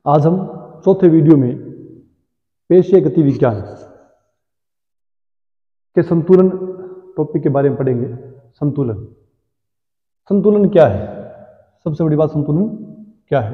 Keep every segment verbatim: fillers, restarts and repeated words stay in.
आज हम चौथे वीडियो में पेशीय गति विज्ञान के संतुलन टॉपिक के बारे में पढ़ेंगे। संतुलन संतुलन क्या है? सबसे बड़ी बात, संतुलन क्या है?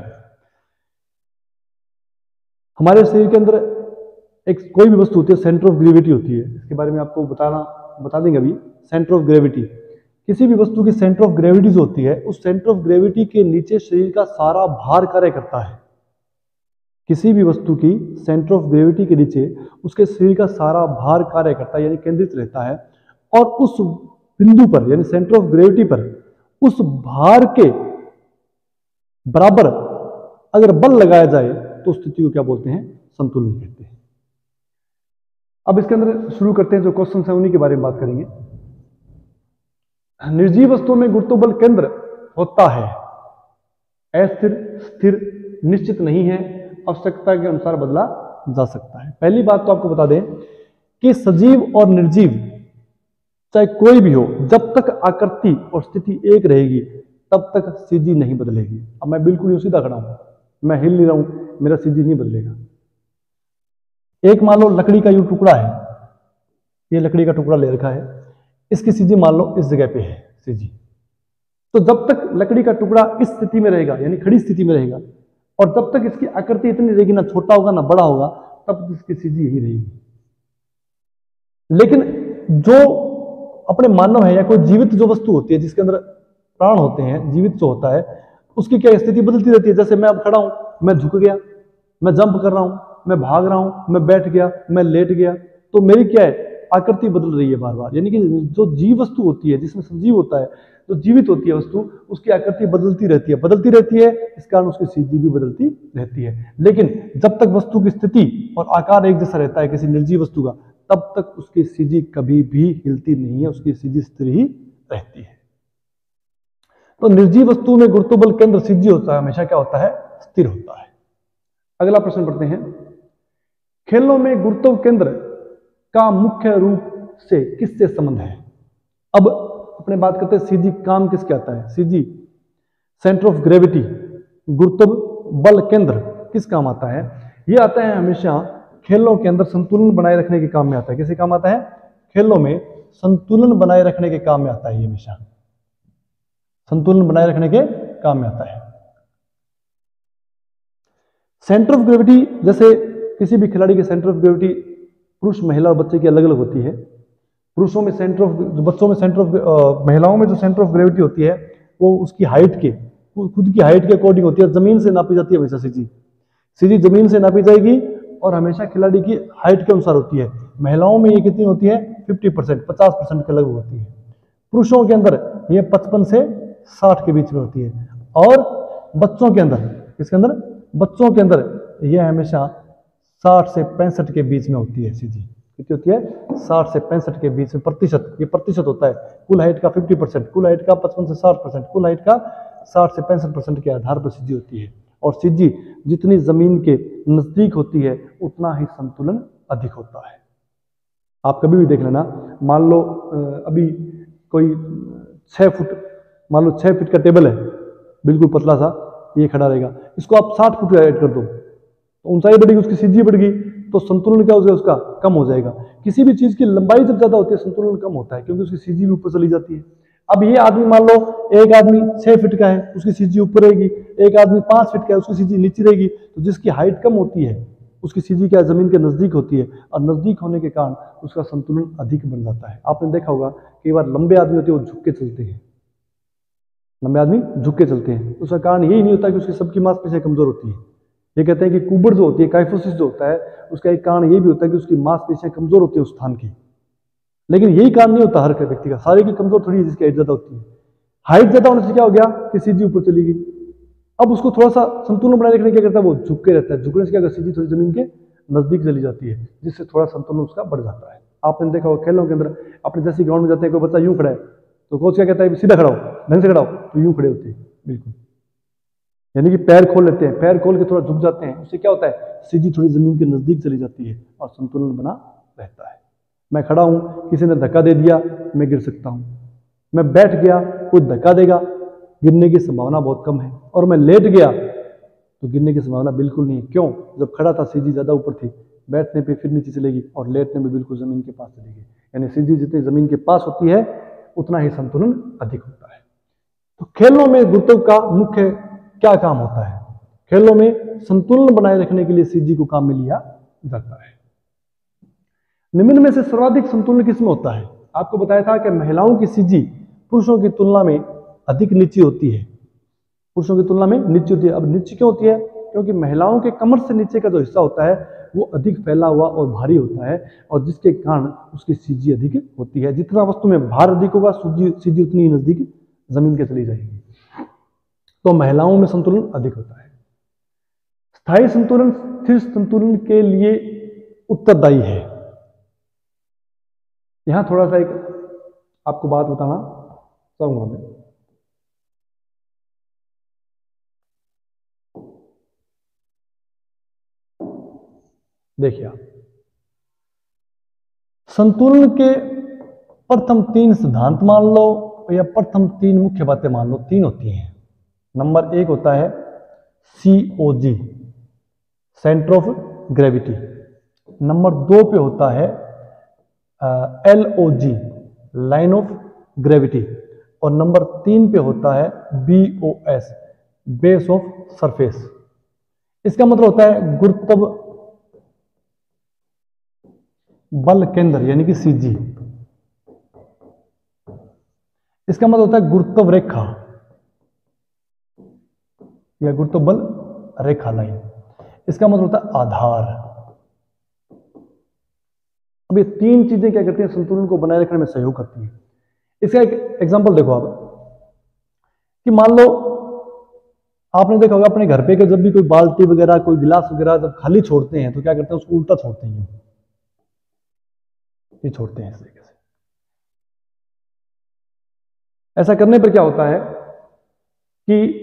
हमारे शरीर के अंदर एक कोई भी वस्तु होती है, सेंटर ऑफ ग्रेविटी होती है। इसके बारे में आपको बताना बता देंगे अभी। सेंटर ऑफ ग्रेविटी, किसी भी वस्तु की सेंटर ऑफ ग्रेविटी जो होती है, उस सेंटर ऑफ ग्रेविटी के नीचे शरीर का सारा भार कार्य करता है। किसी भी वस्तु की सेंटर ऑफ ग्रेविटी के नीचे उसके शरीर का सारा भार कार्य करता है, यानी केंद्रित रहता है। और उस बिंदु पर, यानी सेंटर ऑफ ग्रेविटी पर, उस भार के बराबर अगर बल लगाया जाए तो उस स्थिति को क्या बोलते हैं? संतुलन कहते हैं। अब इसके अंदर शुरू करते हैं, जो क्वेश्चन है उन्हीं के बारे में बात करेंगे। निर्जीव वस्तुओं में गुरुत्वबल केंद्र होता है अस्थिर, स्थिर, निश्चित नहीं है, आवश्यकता के अनुसार बदला जा सकता है। पहली बात तो आपको बता दें कि सजीव और निर्जीव चाहे कोई भी हो, जब तक आकृति और स्थिति एक रहेगी तब तक सीजी नहीं बदलेगी। अब मैं बिल्कुल यूं सीधा खड़ा हूं, मैं हिल नहीं रहा हूं, मेरा सीजी नहीं बदलेगा। एक मान लो लकड़ी का यूं टुकड़ा है, ये लकड़ी का टुकड़ा ले रखा है, इसकी सीजी मान लो इस जगह पे है सीजी। तो जब तक लकड़ी का टुकड़ा इस स्थिति में रहेगा, यानी खड़ी स्थिति में रहेगा, और जब तक इसकी आकृति इतनी रहेगी, ना छोटा होगा ना बड़ा होगा, तब तक इसकी सीधी यही रहेगी। लेकिन जो अपने मानव है या कोई जीवित जो वस्तु होती है, जिसके अंदर प्राण होते हैं, जीवित जो होता है, उसकी क्या स्थिति बदलती रहती है। जैसे मैं अब खड़ा हूं, मैं झुक गया, मैं जंप कर रहा हूं, मैं भाग रहा हूं, मैं बैठ गया, मैं लेट गया, तो मेरी क्या है? आकृति बदल रही है बार बार। यानी कि जो जीव वस्तु होती है, जिसमें सजीव होता है, जो जीवित होती है वस्तु, उसकी आकृति बदलती रहती है बदलती रहती है इस कारण उसकी सीधी भी बदलती रहती है। लेकिन जब तक वस्तु की स्थिति और आकार एक जैसा रहता है किसी निर्जीव वस्तु का, तब तक उसकी सीधी कभी भी हिलती नहीं है, उसकी सीधी स्थिर ही रहती है। तो निर्जीव वस्तु में गुरुत्वबल केंद्र सीधी होता है, हमेशा क्या होता है? स्थिर होता है। अगला प्रश्न पढ़ते हैं। खेलों में गुरुत्व केंद्र का मुख्य रूप से किससे संबंध है? अब अपने बात करते हैं सीजी काम किसके आता है? सीजी सेंटर ऑफ ग्रेविटी, गुरुत्व बल केंद्र किस काम आता है? ये आता है हमेशा खेलों के अंदर संतुलन बनाए रखने के काम में आता है। किसके काम आता है? खेलों में संतुलन बनाए रखने के काम में आता है। ये हमेशा संतुलन बनाए रखने के काम में आता है। सेंटर ऑफ ग्रेविटी, जैसे किसी भी खिलाड़ी के सेंटर ऑफ ग्रेविटी पुरुष, महिला और बच्चे की अलग अलग होती है। पुरुषों में सेंटर ऑफ, बच्चों में सेंटर ऑफ, महिलाओं में जो सेंटर ऑफ ग्रेविटी होती है वो उसकी हाइट के, खुद की हाइट के अकॉर्डिंग होती है। जमीन से नापी जाती है हमेशा सीजी सीजी जमीन से नापी जाएगी और हमेशा खिलाड़ी की हाइट के अनुसार होती है। महिलाओं में ये कितनी होती है? फिफ्टी परसेंट, पचास परसेंट के लगभग होती है। पुरुषों के अंदर ये पचपन से साठ के बीच में होती है। और बच्चों के अंदर, इसके अंदर बच्चों के अंदर यह हमेशा साठ से पैंसठ के बीच में होती है। सीधी कितनी होती है? साठ से पैंसठ के बीच में। प्रतिशत, ये प्रतिशत होता है कुल हाइट का फिफ्टी परसेंट, कुल हाइट का पचपन से साठ परसेंट, कुल हाइट का साठ से पैंसठ परसेंट के आधार पर सीधी होती है। और सीधी जितनी जमीन के नजदीक होती है उतना ही संतुलन अधिक होता है। आप कभी भी देख लेना, मान लो अभी कोई छह फुट, मान लो छह फीट का टेबल है, बिल्कुल पतला सा, ये खड़ा रहेगा, इसको आप साठ फुट ऐड कर दो तो ऊंचाई बढ़ेगी, उसकी सीधी बढ़ेगी, तो संतुलन क्या हो जाएगा? उसका कम हो जाएगा। किसी भी चीज की लंबाई जब ज्यादा होती है संतुलन कम होता है, क्योंकि उसकी सीधी भी ऊपर चली जाती है। अब ये आदमी, मान लो एक आदमी छह फीट का है, उसकी सीधी ऊपर रहेगी, एक आदमी पांच फीट का है, उसकी सीधी नीचे रहेगी। तो जिसकी हाइट कम होती है उसकी सीधी क्या जमीन के नजदीक होती है, और नजदीक होने के कारण उसका संतुलन अधिक बन जाता है। आपने देखा होगा कई बार लंबे आदमी होते हैं वो झुक के चलते हैं, लंबे आदमी झुक के चलते हैं। उसका कारण यही नहीं होता कि उसकी सबकी मांसपेशियां कमजोर होती है। ये कहते हैं कि कुबड़ जो होती है, काइफोसिस जो होता है, उसका एक कारण ये भी होता है कि उसकी मांसपेशियां कमजोर होती है उस स्थान की। लेकिन यही कारण नहीं होता हर व्यक्ति का, सारे की कमजोर थोड़ी है जिसकी हाइट ज्यादा होती है। हाइट ज्यादा होने से क्या हो गया कि सीधी ऊपर चली गई। अब उसको थोड़ा सा संतुलन बनाए रखने क्या करता है? वो झुक के रहता है। झुकने से क्या होगा? सीधी थोड़ी जमीन के नजदीक चली जाती है, जिससे थोड़ा संतुलन उसका बढ़ जाता है। आपने देखा होगा खेलों के अंदर, अपने जैसे ग्राउंड में जाते हैं, कोई बच्चा यूं खड़ा है तो कोच क्या कहता है? सीधा खड़ा हो, ढंग से खड़ा हो, तो यूं खड़े होते हैं बिल्कुल, यानी कि पैर खोल लेते हैं, पैर खोल के थोड़ा झुक जाते हैं। उससे क्या होता है? सीधी थोड़ी जमीन के नजदीक चली जाती है और संतुलन बना रहता है। मैं खड़ा हूं, किसी ने धक्का दे दिया, मैं गिर सकता हूं। मैं बैठ गया, कोई धक्का देगा, गिरने की संभावना बहुत कम है। और मैं लेट गया तो गिरने की संभावना बिल्कुल नहीं है। क्यों? जब खड़ा था सीजी ज़्यादा ऊपर थी, बैठने पे फिर नीचे चलेगी और लेटने में बिल्कुल ज़मीन के पास चलेगी। यानी सीजी जितनी ज़मीन के पास होती है उतना ही संतुलन अधिक होता है। तो खेलों में गुरुत्व का मुख्य क्या काम होता है? खेलों में संतुलन बनाए रखने के लिए सीजी को काम में लिया जाता है। निम्न में से सर्वाधिक संतुलन किसमें होता है? आपको बताया था कि महिलाओं की सीजी पुरुषों की तुलना में अधिक नीची होती है, पुरुषों की तुलना में नीची होती है। अब नीची क्यों होती है? क्योंकि महिलाओं के कमर से नीचे का जो हिस्सा होता है वो अधिक फैला हुआ और भारी होता है, और जिसके कारण उसकी सीजी अधिक होती है। जितना वस्तु में भार अधिक होगा, सीजी उतनी ही नजदीक जमीन के चली जाएगी। तो महिलाओं में संतुलन अधिक होता है। स्थायी संतुलन स्थिर संतुलन के लिए उत्तरदायी है। यहां थोड़ा सा एक आपको बात बताना चाहूंगा मैं। देखिए आप, संतुलन के प्रथम तीन सिद्धांत मान लो या प्रथम तीन मुख्य बातें मान लो, तीन होती हैं। नंबर एक होता है C O G, centre of gravity. Number दो पे होता है L O G, line of gravity. और नंबर तीन पे होता है B O S, base of surface. इसका मतलब होता है गुरुत्व बल केंद्र यानी कि सीजी। इसका मतलब होता है गुरुत्व रेखा या गुरुत्व बल रेखा लाइन। इसका मतलब होता है आधार। अब ये तीन चीजें क्या करती हैं? संतुलन को बनाए रखने में सहयोग करती हैं। इसका एक एग्जांपल देखो आप, कि मान लो आपने देखा होगा अपने घर पे कि जब भी कोई बाल्टी वगैरह कोई गिलास वगैरह जब खाली छोड़ते हैं तो क्या करते हैं? उसको उल्टा छोड़ते हैं, ये छोड़ते हैं इस तरीके से। ऐसा करने पर क्या होता है कि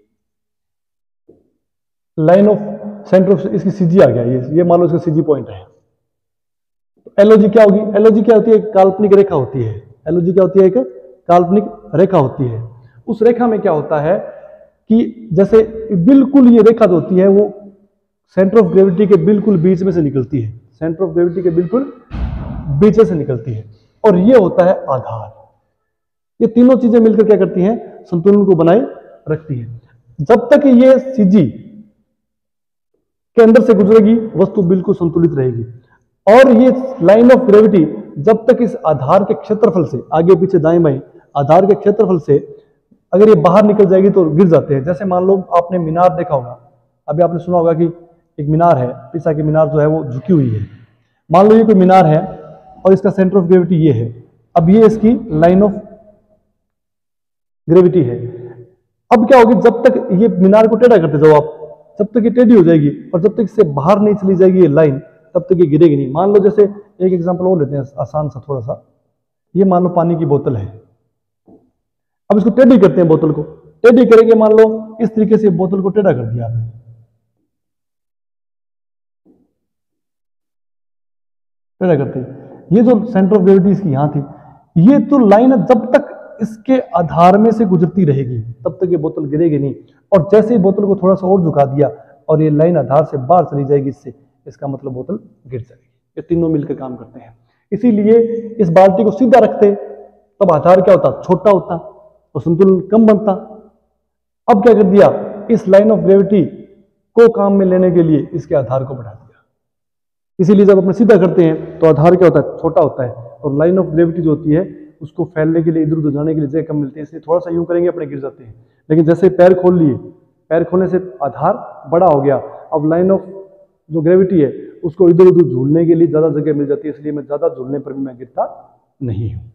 लाइन ऑफ सेंटर ऑफ इसकी सीजी आ गया, ये ये मान लो इसका सीजी पॉइंट है। एलओजी क्या होगी? एलओजी क्या होती है? एक काल्पनिक रेखा होती है। एलओजी क्या होती है? एक काल्पनिक रेखा होती है। उस रेखा में क्या होता है कि जैसे बिल्कुल ये रेखा जो होती है वो सेंटर ऑफ ग्रेविटी के बिल्कुल बीच में से निकलती है, सेंटर ऑफ ग्रेविटी के बिल्कुल बीच में से निकलती है, और ये होता है आधार। ये तीनों चीजें मिलकर क्या करती हैं? संतुलन को बनाए रखती हैं। जब तक ये सीजी के अंदर से गुजरेगी वस्तु बिल्कुल संतुलित रहेगी, और ये लाइन ऑफ ग्रेविटी जब तक इस आधार के क्षेत्रफल से आगे पीछे दाएं बाएं आधार के क्षेत्रफल से अगर ये बाहर निकल जाएगी तो गिर जाते हैं। जैसे मान लो आपने मीनार देखा होगा, अभी आपने सुना होगा कि एक मीनार है, पिसा की मीनार जो है वो झुकी हुई है। मान लो ये कोई मीनार है और इसका सेंटर ऑफ ग्रेविटी ये है। अब ये इसकी लाइन ऑफ ग्रेविटी है। अब क्या होगी? जब तक ये मीनार को टेढ़ा करते जाओ आप, जब तक ये टेढ़ी हो जाएगी और जब तक इससे बाहर नहीं चली जाएगी ये लाइन, तब तक ये गिरेगी नहीं। मान लो जैसे एक एग्जांपल और लेते हैं आसान सा थोड़ा सा। ये मान लो पानी की बोतल है, अब इसको टेढ़ी करते हैं, बोतल को टेढ़ी करेंगे। मान लो इस तरीके से बोतल को टेढ़ा कर दिया आपने, टेढ़ा करते ये जो सेंटर ऑफ ग्रेविटी इसकी यहां थी, ये तो लाइन जब तक इसके आधार में से गुजरती रहेगी तब तक ये बोतल गिरेगी नहीं। और जैसे ही बोतल को थोड़ा सा और झुका दिया और ये लाइन आधार से बाहर चली जाएगी इससे, इसका मतलब बोतल गिर जाएगी। ये तीनों मिलकर काम करते हैं। इसीलिए इस बाल्टी को सीधा रखते तब आधार क्या होता? छोटा होता तो संतुलन कम बनता। अब क्या कर दिया? इस लाइन ऑफ ग्रेविटी को काम में लेने के लिए इसके आधार को बढ़ा दिया। इसीलिए जब अपने सीधा करते हैं तो आधार क्या होता है? छोटा होता है, और लाइन ऑफ ग्रेविटी जो होती है उसको फैलने के लिए, इधर उधर जाने के लिए जगह कम मिलती है, इसलिए थोड़ा सा यूं करेंगे अपने गिर जाते हैं। लेकिन जैसे पैर खोल लिए, पैर खोलने से आधार बड़ा हो गया, अब लाइन ऑफ जो ग्रेविटी है उसको इधर उधर झूलने के लिए ज्यादा जगह मिल जाती है, इसलिए मैं ज्यादा झूलने पर भी मैं गिरता नहीं हूं।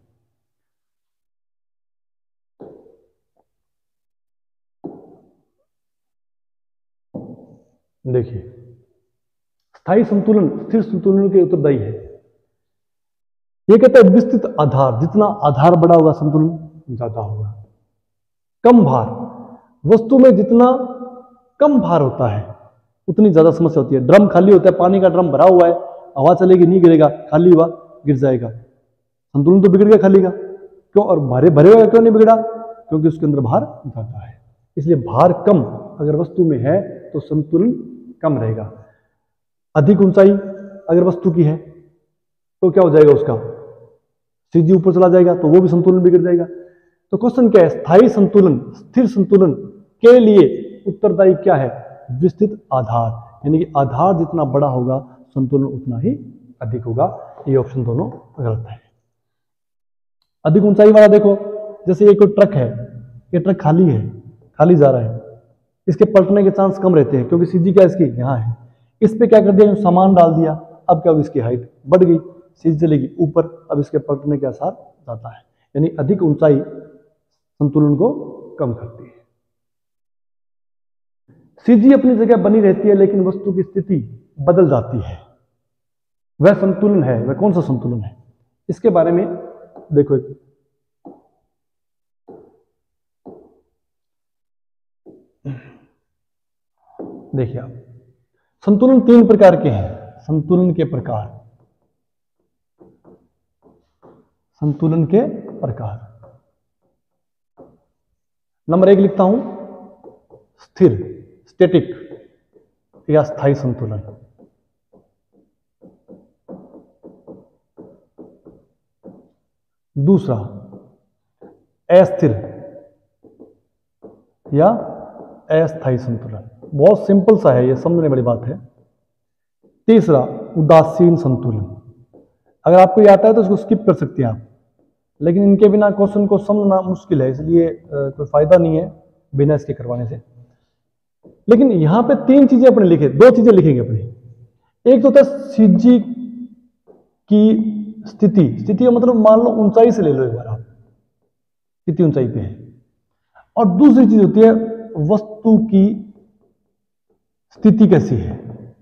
देखिए, स्थायी संतुलन स्थिर संतुलन के उत्तरदायी है। यह कहता है विस्तृत आधार, जितना आधार बड़ा होगा संतुलन ज्यादा होगा। कम भार, वस्तु में जितना कम भार होता है उतनी ज्यादा समस्या होती है। ड्रम खाली होता है, पानी का ड्रम भरा हुआ है, हवा चलेगी नहीं गिरेगा, खाली हुआ गिर जाएगा, संतुलन तो बिगड़ गया खाली का। क्यों? और भरे भरे हुआ क्यों नहीं बिगड़ा? क्योंकि उसके अंदर भार ज्यादा है। इसलिए भार कम अगर वस्तु में है तो संतुलन कम रहेगा। अधिक ऊंचाई अगर वस्तु की है तो क्या हो जाएगा, उसका सीजी ऊपर चला जाएगा तो वो भी संतुलन बिगड़ जाएगा। तो क्वेश्चन क्या है, स्थायी संतुलन, स्थिर संतुलन के लिए उत्तरदायी क्या है, विस्तृत आधार, यानी कि आधार जितना बड़ा होगा संतुलन उतना ही अधिक होगा। ये ऑप्शन दोनों गलत है। अधिक ऊंचाई वाला देखो, जैसे ये कोई ट्रक है, ये ट्रक खाली है, खाली जा रहा है, इसके पलटने के चांस कम रहते हैं क्योंकि सीजी क्या इसकी यहाँ है। इस पे क्या कर दिया, सामान डाल दिया, अब क्या होगी, इसकी हाइट बढ़ गई, सीजी चलेगी ऊपर, अब इसके पलटने के आसार जाता है। यानी अधिक ऊंचाई संतुलन को कम करती है। सीजी अपनी जगह बनी रहती है लेकिन वस्तु की स्थिति बदल जाती है, वह संतुलन है, वह कौन सा संतुलन है, इसके बारे में देखो। एक देखिए आप, संतुलन तीन प्रकार के हैं। संतुलन के प्रकार, संतुलन के प्रकार, नंबर एक लिखता हूं, स्थिर, स्टैटिक या स्थायी संतुलन। दूसरा अस्थिर या अस्थायी संतुलन, बहुत सिंपल सा है, ये समझने वाली बात है। तीसरा उदासीन संतुलन, अगर आपको ये आता है तो इसको स्किप कर सकते हैं आप, लेकिन इनके बिना क्वेश्चन को समझना मुश्किल है, इसलिए कोई फायदा नहीं है बिना इसके करवाने से। लेकिन यहां पे तीन चीजें अपने लिखे, दो चीजें लिखेंगे अपने। एक तो होता है सीजी की स्थिति, स्थिति का मतलब मान लो ऊंचाई से ले लो एक बार आप, कितनी ऊंचाई पे है। और दूसरी चीज होती है वस्तु की स्थिति कैसी है,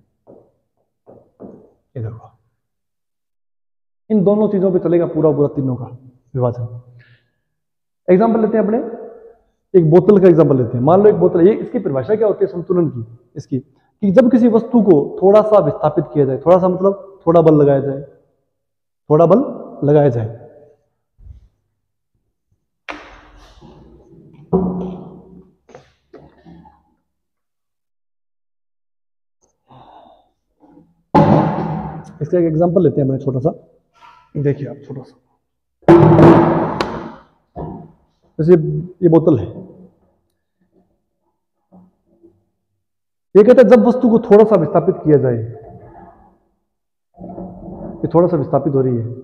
ये देखो। इन दोनों चीजों पे चलेगा पूरा पूरा तीनों का विभाजन। एग्जांपल लेते हैं अपने, एक बोतल का एग्जांपल लेते हैं। मान लो एक बोतल, ये इसकी परिभाषा क्या होती है संतुलन की, इसकी कि जब किसी वस्तु को थोड़ा सा विस्थापित किया जाए, थोड़ा सा मतलब थोड़ा बल लगाया जाए, थोड़ा बल लगाया जाए, इसका एक एग्जांपल लेते हैं अपने छोटा सा। देखिए आप, छोटा सा जैसे ये बोतल है, ये कहते हैं जब वस्तु को थोड़ा सा विस्थापित किया जाए, ये थोड़ा सा विस्थापित हो रही है,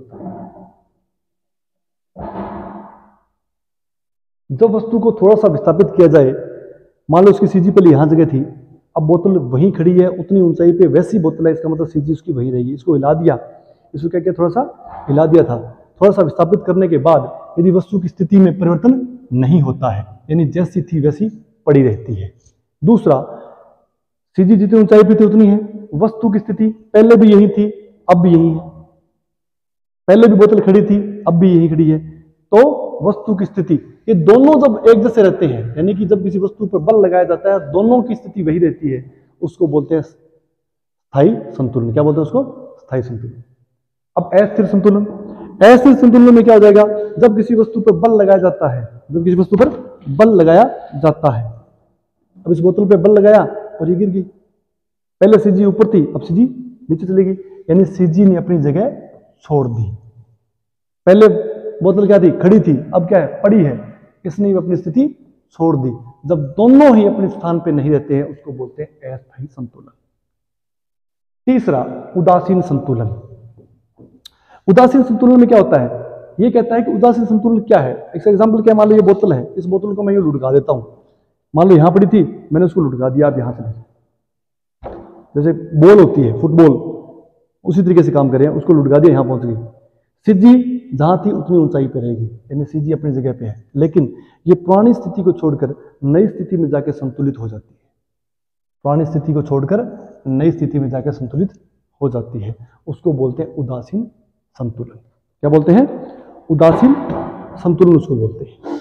जब वस्तु को थोड़ा सा विस्थापित किया जाए, मान लो उसकी सीजी पहले यहां जगह थी, अब बोतल वहीं खड़ी है उतनी ऊंचाई पे, वैसी बोतल है, इसका मतलब सीजी उसकी वहीं रहेगी। इसको हिला दिया, इसको क्या किया, थोड़ा सा हिला दिया था, थोड़ा सा विस्थापित करने के बाद यदि वस्तु की स्थिति में परिवर्तन नहीं होता है, यानी जैसी थी वैसी पड़ी रहती है। दूसरा, सीजी जितनी ऊंचाई पे थी उतनी है, वस्तु की स्थिति पहले भी यही थी अब भी यही है, पहले भी बोतल खड़ी थी अब भी यही खड़ी है, तो वस्तु की स्थिति, ये दोनों जब एक जैसे रहते हैं, यानी कि जब किसी वस्तु पर बल लगाया जाता है दोनों की स्थिति वही रहती है, उसको बोलते हैं स्थायी संतुलन। क्या बोलते हैं उसको, स्थायी संतुलन। अब अस्थिर संतुलन, अस्थिर संतुलन में क्या हो जाएगा, जब किसी वस्तु पर बल लगाया जाता है, जब किसी वस्तु पर बल लगाया जाता है, अब इस बोतल पे बल लगाया और ये गिर गई, पहले सीजी ऊपर थी अब सीजी नीचे चली गई, यानी सीजी ने अपनी जगह छोड़ दी। पहले बोतल क्या थी, खड़ी थी, अब क्या है, पड़ी है, इसने अपनी स्थिति छोड़ दी। जब दोनों ही अपने स्थान पे नहीं रहते हैं उसको बोलते हैं अस्थायी संतुलन। तीसरा, उदासीन संतुलन। उदासीन संतुलन में क्या होता है, ये कहता है कि उदासीन संतुलन क्या है। एक एग्जांपल क्या, मान लो ये बोतल है, इस बोतल को मैं यूं लुढ़का देता हूं, मान लो यहां पड़ी थी, मैंने उसको लुढ़का दिया, आप यहां से जैसे बॉल होती है फुटबॉल, उसी तरीके से काम करें, उसको लुढ़का दिया, यहां पहुंच गई, सीजी जहां थी उतनी ऊंचाई पे रहेगी, यानी सीजी अपनी जगह पे है, लेकिन ये पुरानी स्थिति को छोड़कर नई स्थिति में जाकर संतुलित हो जाती है, पुरानी स्थिति को छोड़कर नई स्थिति में जाकर संतुलित हो जाती है, उसको बोलते हैं उदासीन संतुलन। क्या बोलते हैं, उदासीन संतुलन उसको बोलते हैं।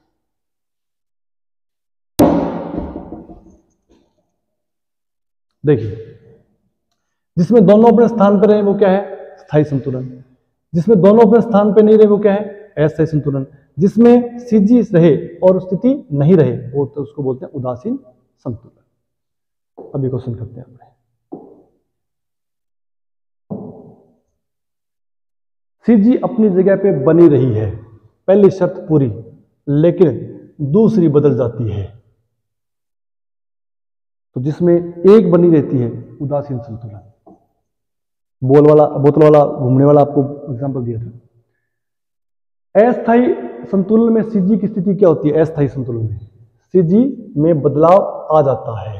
देखिए, जिसमें दोनों अपने स्थान पर रहे वो क्या है, स्थायी संतुलन। जिसमें दोनों अपने स्थान पर नहीं रहे वो क्या है, अस्थायी संतुलन। जिसमें सीजी रहे और स्थिति नहीं रहे वो तो उसको बोलते हैं उदासीन संतुलन। अभी क्वेश्चन करते हैं अपने। सीजी अपनी जगह पे बनी रही है, पहली शर्त पूरी, लेकिन दूसरी बदल जाती है। तो जिसमें एक बनी रहती है उदासीन संतुलन। बॉल वाला बोतल वाला घूमने वाला आपको एग्जांपल दिया था। अस्थायी संतुलन में सीजी की स्थिति क्या होती है? अस्थायी संतुलन में सीजी में बदलाव आ जाता है,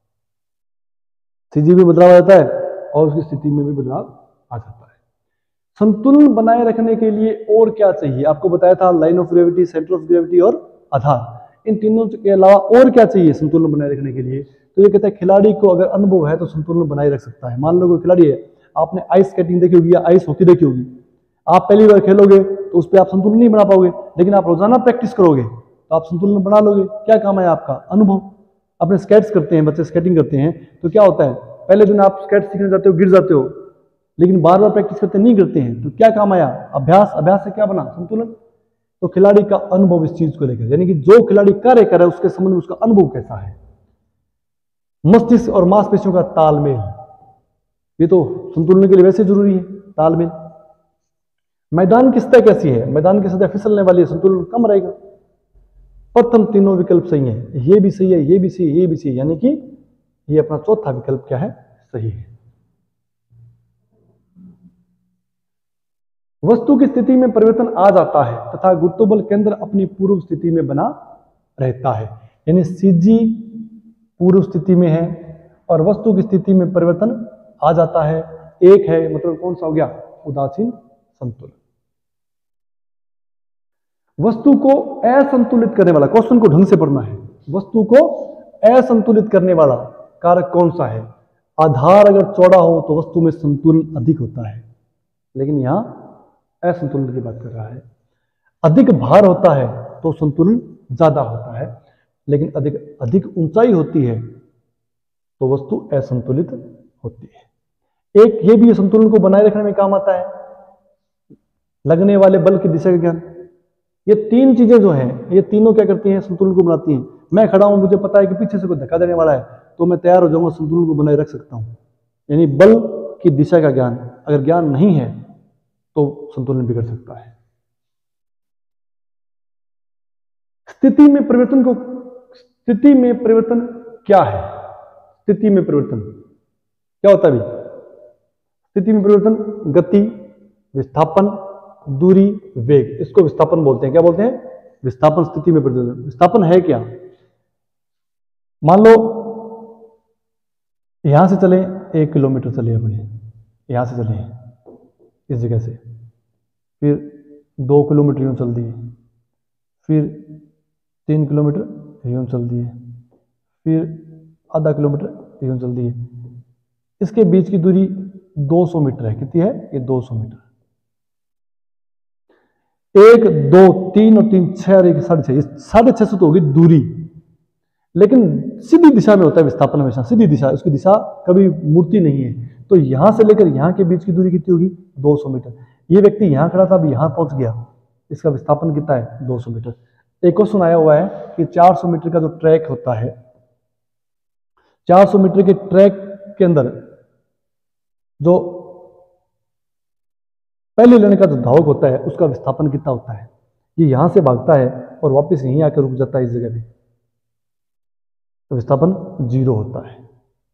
सीजी में बदलाव आ जाता है और उसकी स्थिति में भी बदलाव आ जाता है। संतुलन बनाए रखने के लिए और क्या चाहिए? आपको बताया था line of gravity, centre of gravity और आधार। इन तीनों के अलावा और क्या चाहिए संतुलन बनाए रखने के लिए? तो ये कहता है खिलाड़ी को अगर अनुभव है तो संतुलन बनाए रख सकता है। मान लो कोई खिलाड़ी है, आपने आइस स्केटिंग देखी होगी या आइस हॉकी देखी होगी, आप पहली बार खेलोगे तो उस पर आप संतुलन नहीं बना पाओगे, लेकिन आप रोजाना प्रैक्टिस करोगे तो आप संतुलन बना लोगे। क्या काम है आपका? अनुभव। अपने स्केट्स करते हैं, बच्चे स्केटिंग करते हैं तो क्या होता है, पहले दिन आप स्केट सीखने जाते हो, गिर जाते हो, लेकिन बार बार प्रैक्टिस करते नहीं करते हैं तो क्या काम आया? अभ्यास। अभ्यास से क्या बना? संतुलन। तो खिलाड़ी का अनुभव इस चीज को लेकर, यानी कि जो खिलाड़ी कार्य कर रहा है उसके संबंध में उसका अनुभव कैसा है। मस्तिष्क और मांसपेशियों का तालमेल, ये तो संतुलन के लिए वैसे जरूरी है, तालमेल। मैदान की सतह कैसी है? मैदान की सतह फिसलने वाली है, संतुलन कम रहेगा। प्रथम तीनों विकल्प सही है, ये भी सही है, ये भी सही है, ये भी सही है, यानी कि ये अपना चौथा विकल्प क्या है? सही है। वस्तु की स्थिति में परिवर्तन आ जाता है तथा गुरुत्वबल केंद्र अपनी पूर्व स्थिति में बना रहता है, यानी सीजी पूर्व स्थिति में है और वस्तु की स्थिति में परिवर्तन आ जाता है। एक है, मतलब कौन सा हो गया? उदासीन संतुलन। वस्तु को असंतुलित करने वाला, क्वेश्चन को ढंग से पढ़ना है, वस्तु को असंतुलित करने वाला कारक कौन सा है? आधार अगर चौड़ा हो तो वस्तु में संतुलन अधिक होता है, लेकिन यहां असंतुलन की बात कर रहा है। अधिक भार होता है तो संतुलन ज्यादा होता है, लेकिन अधिक अधिक ऊंचाई होती है तो वस्तु असंतुलित होती है। एक ये भी संतुलन को बनाए रखने में काम आता है, लगने वाले बल की दिशा का ज्ञान। ये तीन चीजें जो हैं, ये तीनों क्या करती हैं? संतुलन को बनाती हैं। मैं खड़ा हूं, मुझे पता है कि पीछे से कोई धक्का देने वाला है, तो मैं तैयार हो जाऊंगा, संतुलन को बनाए रख सकता हूं। यानी बल की दिशा का ज्ञान, अगर ज्ञान नहीं है तो संतुलन बिगड़ सकता है। स्थिति में परिवर्तन को, स्थिति में परिवर्तन क्या है? स्थिति में परिवर्तन क्या होता है? अभी स्थिति में परिवर्तन गति, विस्थापन, दूरी, वेग, इसको विस्थापन बोलते हैं। क्या बोलते हैं? विस्थापन। स्थिति में परिवर्तन, विस्थापन है क्या? मान लो यहां से चले, एक किलोमीटर चले अपने, यहां से चले इस जगह से, फिर दो किलोमीटर यूं चल दिए, फिर तीन किलोमीटर यूं चल दिए, फिर आधा किलोमीटर यूं चल दिए। इसके बीच की दूरी दो सौ मीटर है। कितनी है? ये दो सौ मीटर। एक, दो, तीन और तीन, छह और एक साढ़े छह, साढ़े छह सौ तो होगी दूरी, लेकिन सीधी दिशा में होता है विस्थापन, हमेशा सीधी दिशा, उसकी दिशा कभी मुड़ती नहीं है। तो यहां से लेकर यहां के बीच की दूरी कितनी होगी? दो सौ मीटर। ये व्यक्ति यहां खड़ा था, अभी यहां पहुंच गया, इसका विस्थापन कितना है? दो सौ मीटर। एक क्वेश्चन आया हुआ है कि चार सौ मीटर का जो ट्रैक होता है, चार सौ मीटर के ट्रैक के अंदर जो पहले लेने का जो धावक होता है उसका विस्थापन कितना होता है? ये यहां से भागता है और वापस यहीं आकर रुक जाता है इस जगह पे, तो विस्थापन जीरो होता है।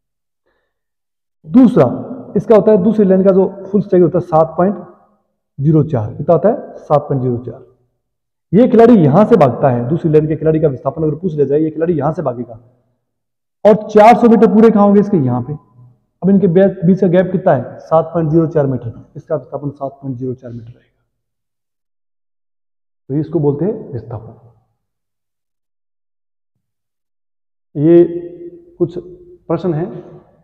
दूसरा इसका होता है, दूसरी लेन का जो फुल स्ट्रेक होता है सात पॉइंट जीरो चार, कितना होता है? सात पॉइंट जीरो चार। ये खिलाड़ी यहां से भागता है, दूसरी लेन के खिलाड़ी का विस्थापन अगर पूछ लिया जाए, ये खिलाड़ी यहां से भागेगा और चार सौ मीटर पूरे कहां होंगे? इसके यहां पे। अब इनके बीच का गैप कितना है? सात पॉइंट जीरो चार मीटर, इसका विस्थापन सात पॉइंट जीरो चार मीटर रहेगा, तो इसको बोलते हैं विस्थापन। ये कुछ प्रश्न हैं,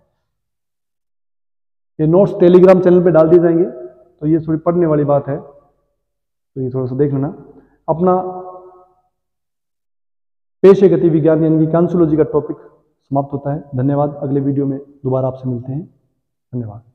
ये नोट्स टेलीग्राम चैनल पे डाल दिए जाएंगे, तो ये थोड़ी पढ़ने वाली बात है, तो ये थोड़ा सा देख लेना। अपना पेशे गति विज्ञान यानी कि कांसुलॉजी का टॉपिक समाप्त होता है। धन्यवाद। अगले वीडियो में दोबारा आपसे मिलते हैं। धन्यवाद।